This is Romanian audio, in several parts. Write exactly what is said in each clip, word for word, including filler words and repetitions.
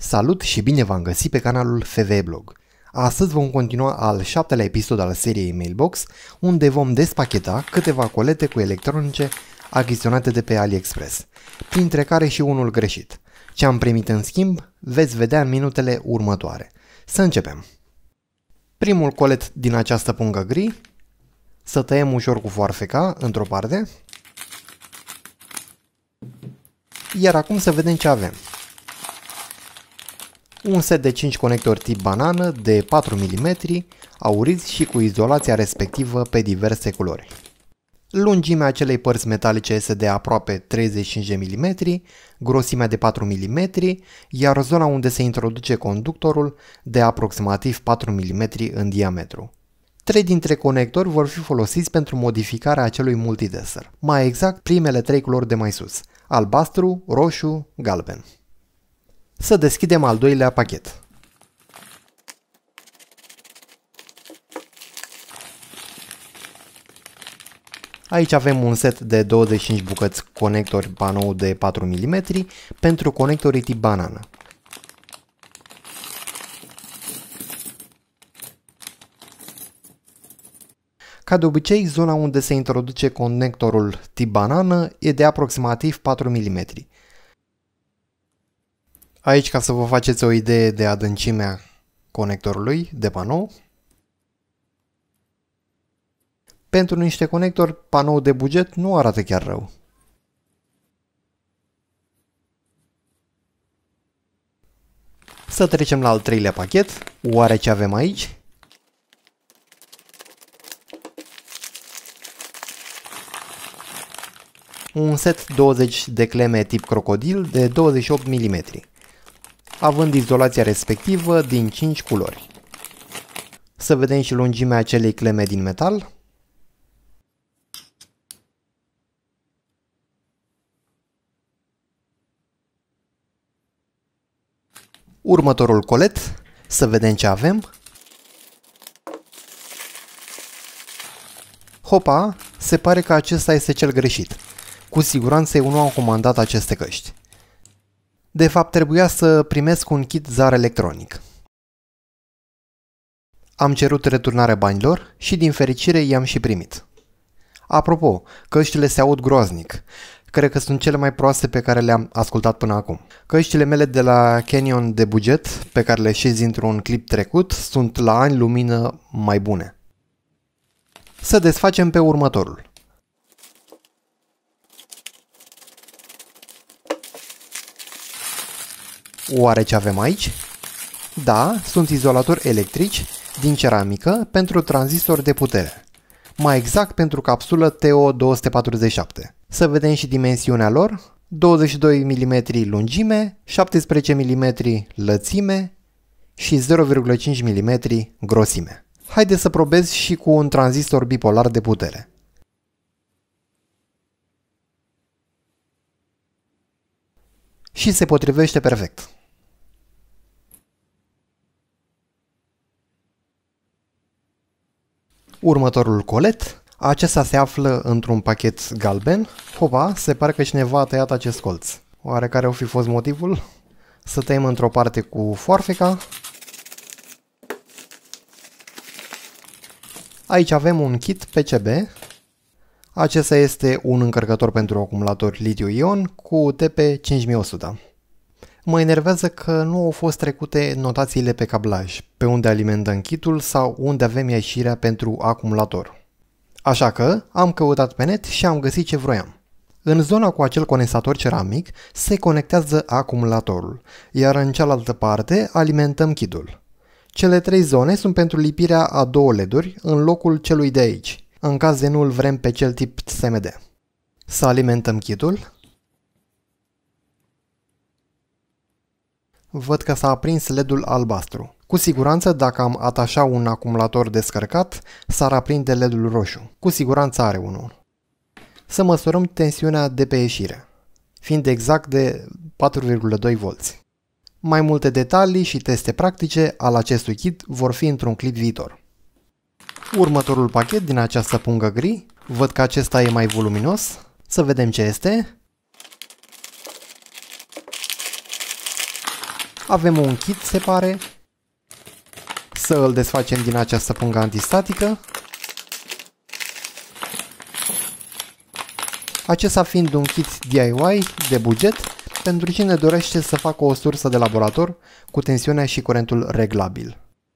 Salut și bine v-am găsit pe canalul F V Blog. Astăzi vom continua al șaptelea episod al seriei Mailbox, unde vom despacheta câteva colete cu electronice achiziționate de pe AliExpress, printre care și unul greșit. Ce am primit în schimb veți vedea în minutele următoare. Să începem! Primul colet din această pungă gri, să tăiem ușor cu foarfeca într-o parte, iar acum să vedem ce avem. Un set de cinci conectori tip banană de patru milimetri, auriți și cu izolația respectivă pe diverse culori. Lungimea acelei părți metalice este de aproape treizeci și cinci de milimetri, grosimea de patru milimetri, iar zona unde se introduce conductorul de aproximativ patru milimetri în diametru. Trei dintre conectori vor fi folosiți pentru modificarea acelui multitester, mai exact primele trei culori de mai sus, albastru, roșu, galben. Să deschidem al doilea pachet. Aici avem un set de douăzeci și cinci bucăți conectori panou de patru milimetri pentru conectorii tip banană. Ca de obicei, zona unde se introduce conectorul tip banană e de aproximativ patru milimetri. Aici, ca să vă faceți o idee de adâncimea conectorului de panou, pentru niște conectori panou de buget nu arată chiar rău. Să trecem la al treilea pachet. Oare ce avem aici? Un set douăzeci de cleme tip crocodil de douăzeci și opt milimetri, având izolația respectivă din cinci culori. Să vedem și lungimea acelei cleme din metal. Următorul colet, să vedem ce avem. Hopa, se pare că acesta este cel greșit. Cu siguranță eu nu am comandat aceste căști. De fapt, trebuia să primesc un kit zar electronic. Am cerut returnarea banilor și din fericire i-am și primit. Apropo, căștile se aud groaznic. Cred că sunt cele mai proaste pe care le-am ascultat până acum. Căștile mele de la Canyon de buget, pe care le știți dintr-un clip trecut, sunt la ani lumină mai bune. Să desfacem pe următorul. Oare ce avem aici? Da, sunt izolatori electrici din ceramică pentru tranzistor de putere. Mai exact pentru capsulă T O două sute patruzeci și șapte. Să vedem și dimensiunea lor. douăzeci și doi milimetri lungime, șaptesprezece milimetri lățime și zero virgulă cinci milimetri grosime. Haideți să probez și cu un tranzistor bipolar de putere. Și se potrivește perfect. Următorul colet, acesta se află într-un pachet galben. Hopa, se pare că cineva a tăiat acest colț. Oare care o fi fost motivul? Să tăiem într-o parte cu foarfeca. Aici avem un kit P C B. Acesta este un încărcător pentru acumulator litiu-ion cu T P cinci mii o sută. Mă enervează că nu au fost trecute notațiile pe cablaj, pe unde alimentăm kitul sau unde avem ieșirea pentru acumulator. Așa că am căutat pe net și am găsit ce vroiam. În zona cu acel condensator ceramic se conectează acumulatorul, iar în cealaltă parte alimentăm kitul. Cele trei zone sunt pentru lipirea a două L E D-uri în locul celui de aici, în caz de nu îl vrem pe cel tip S M D. Să alimentăm kitul. Văd că s-a aprins L E D-ul albastru. Cu siguranță, dacă am atașa un acumulator descărcat, s-ar aprinde L E D-ul roșu. Cu siguranță are unul. Să măsurăm tensiunea de pe ieșire, fiind exact de patru virgulă doi volți. Mai multe detalii și teste practice al acestui kit vor fi într-un clip viitor. Următorul pachet din această pungă gri, văd că acesta e mai voluminos. Să vedem ce este. Avem un kit, se pare. Să îl desfacem din această pungă antistatică. Acesta fiind un kit D I Y de buget pentru cine dorește să facă o sursă de laborator cu tensiunea și curentul reglabil.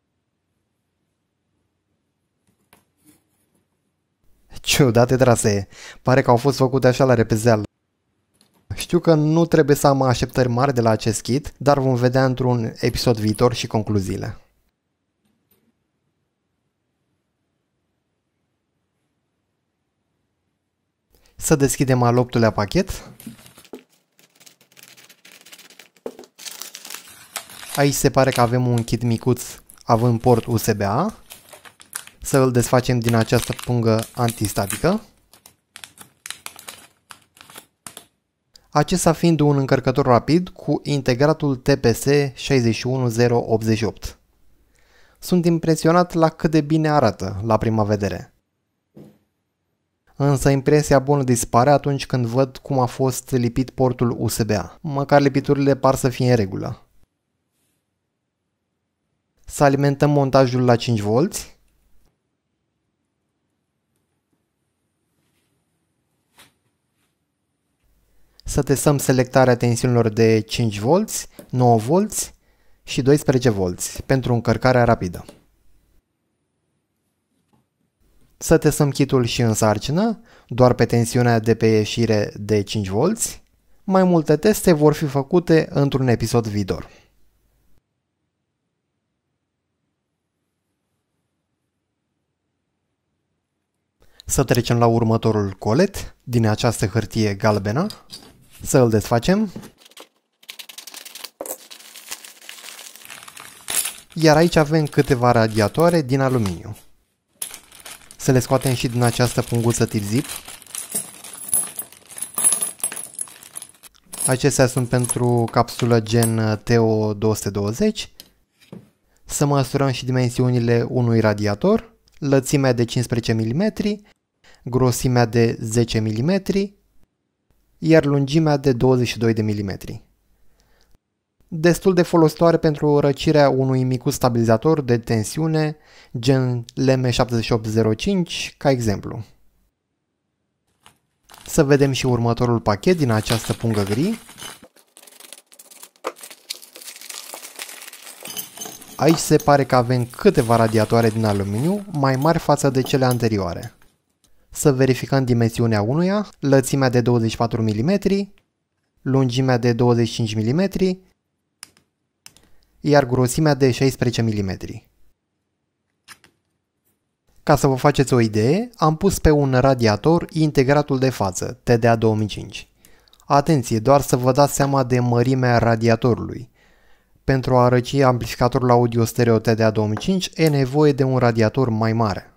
Ciudate trasee, pare că au fost făcute așa la repezeală. Știu că nu trebuie să am așteptări mari de la acest kit, dar vom vedea într-un episod viitor și concluziile. Să deschidem al optulea pachet. Aici se pare că avem un kit micuț având port U S B A. Să îl desfacem din această pungă antistatică. Acesta fiind un încărcător rapid cu integratul T P S șase unu zero opt opt. Sunt impresionat la cât de bine arată la prima vedere. Însă impresia bună dispare atunci când văd cum a fost lipit portul U S B A. Măcar lipiturile par să fie în regulă. Să alimentăm montajul la cinci volți. Să testăm selectarea tensiunilor de cinci volți, nouă volți și doisprezece volți pentru încărcarea rapidă. Să testăm kitul și în sarcină, doar pe tensiunea de pe ieșire de cinci volți. Mai multe teste vor fi făcute într-un episod viitor. Să trecem la următorul colet din această hârtie galbenă. Să îl desfacem. Iar aici avem câteva radiatoare din aluminiu. Să le scoatem și din această punguță tip zip. Acestea sunt pentru capsulă gen T O două sute douăzeci. Să măsurăm și dimensiunile unui radiator. Lățimea de cincisprezece milimetri, grosimea de zece milimetri, iar lungimea de douăzeci și doi de milimetri. Destul de folositoare pentru răcirea unui micuț stabilizator de tensiune gen L M șapte opt zero cinci, ca exemplu. Să vedem și următorul pachet din această pungă gri. Aici se pare că avem câteva radiatoare din aluminiu mai mari față de cele anterioare. Să verificăm dimensiunea unuia, lățimea de douăzeci și patru milimetri, lungimea de douăzeci și cinci milimetri, iar grosimea de șaisprezece milimetri. Ca să vă faceți o idee, am pus pe un radiator integratul de față, T D A două mii cinci. Atenție, doar să vă dați seama de mărimea radiatorului. Pentru a răci amplificatorul audio stereo T D A două mii cinci e nevoie de un radiator mai mare.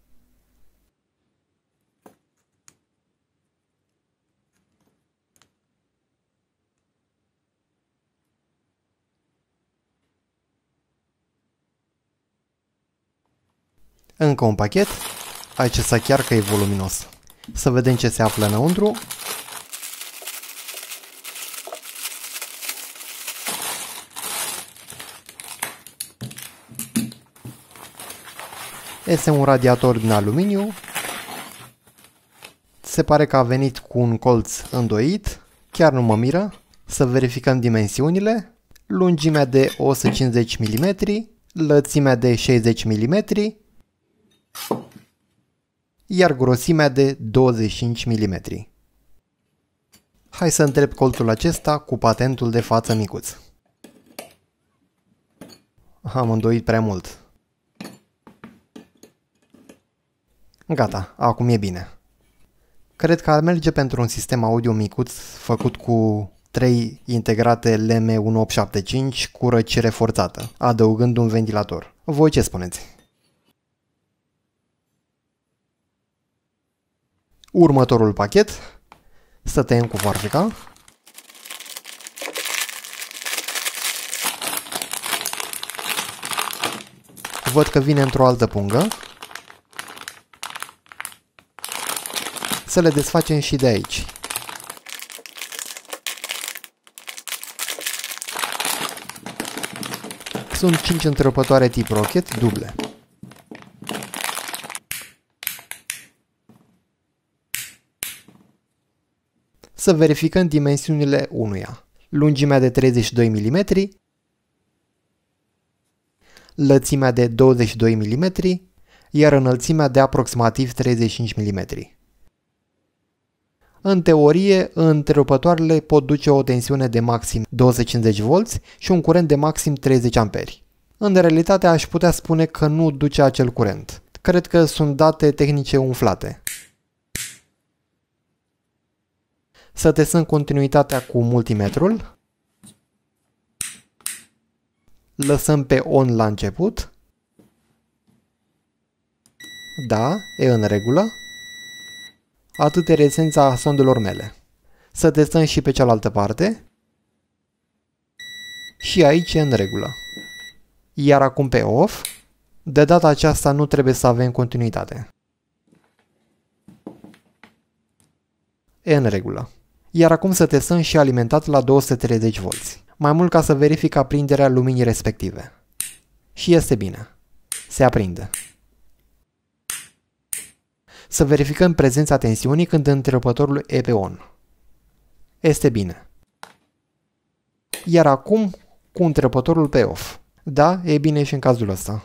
Încă un pachet. Acesta chiar că e voluminos. Să vedem ce se află înăuntru. Este un radiator din aluminiu. Se pare că a venit cu un colț îndoit. Chiar nu mă miră. Să verificăm dimensiunile. Lungimea de o sută cincizeci milimetri, lățimea de șaizeci milimetri, iar grosimea de douăzeci și cinci milimetri. Hai să întreb colțul acesta cu patentul de față micuț. Am îndoit prea mult. Gata, acum e bine. Cred că ar merge pentru un sistem audio micuț făcut cu trei integrate L M unu opt șapte cinci cu răcire forțată, adăugând un ventilator. Voi ce spuneți? Următorul pachet. Să tăiem cu farfeca. Văd că vine într-o altă pungă. Să le desfacem și de aici. Sunt cinci întrerupătoare tip Rocket duble. Să verificăm dimensiunile unuia. Lungimea de treizeci și doi milimetri, lățimea de douăzeci și doi milimetri, iar înălțimea de aproximativ treizeci și cinci milimetri. În teorie, întrerupătoarele pot duce o tensiune de maxim două sute cincizeci de volți și un curent de maxim treizeci amperi. În realitate aș putea spune că nu duce acel curent. Cred că sunt date tehnice umflate. Să testăm continuitatea cu multimetrul. Lăsăm pe on la început. Da, e în regulă. Atât e rezența sondelor mele. Să testăm și pe cealaltă parte. Și aici e în regulă. Iar acum pe off. De data aceasta nu trebuie să avem continuitate. E în regulă. Iar acum să testăm și alimentat la două sute treizeci volți. Mai mult ca să verific aprinderea luminii respective. Și este bine. Se aprinde. Să verificăm prezența tensiunii când întrerupătorul e pe on. Este bine. Iar acum cu întrerupătorul pe off. Da, e bine și în cazul ăsta.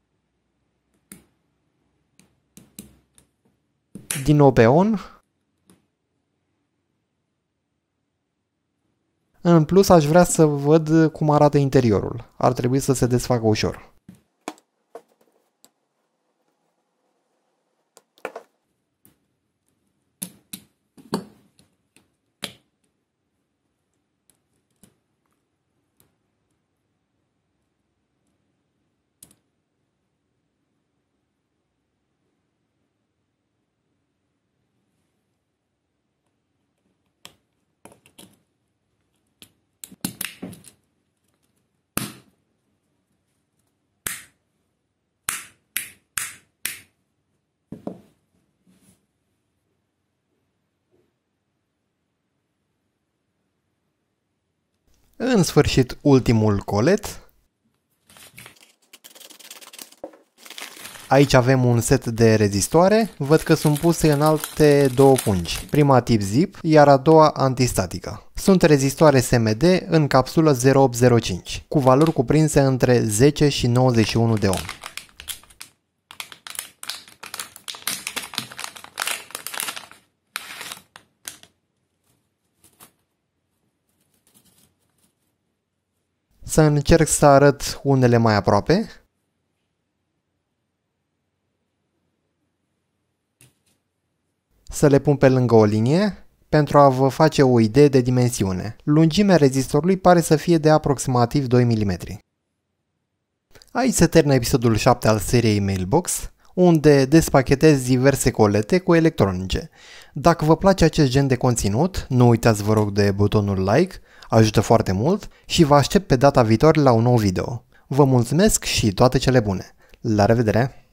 Din nou pe on. În plus, aș vrea să văd cum arată interiorul. Ar trebui să se desfacă ușor. În sfârșit, ultimul colet. Aici avem un set de rezistoare. Văd că sunt puse în alte două pungi. Prima tip zip, iar a doua antistatică. Sunt rezistoare S M D în capsulă zero opt zero cinci, cu valori cuprinse între zece și nouăzeci și unu de ohm. Să încerc să arăt unele mai aproape. Să le pun pe lângă o linie pentru a vă face o idee de dimensiune. Lungimea rezistorului pare să fie de aproximativ doi milimetri. Aici se termină episodul șapte al seriei Mailbox, unde despachetez diverse colete cu electronice. Dacă vă place acest gen de conținut, nu uitați vă rog de butonul like, ajută foarte mult și vă aștept pe data viitoare la un nou video. Vă mulțumesc și toate cele bune! La revedere!